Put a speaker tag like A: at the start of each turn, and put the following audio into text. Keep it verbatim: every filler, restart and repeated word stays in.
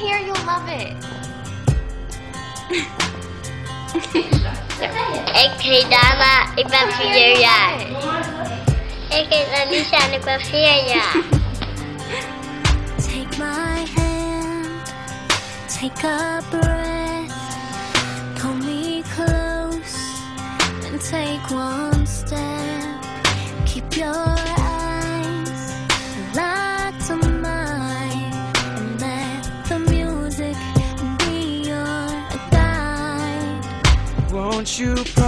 A: here, you'll love it.
B: Ik heet Dana, ik ben vier jaar. Ik heet Anisha en ik ben vier jaar.
C: Take my hand, take a breath, pull me close and take one step. Keep your eyes locked on mine and let the music be your guide.
D: Won't you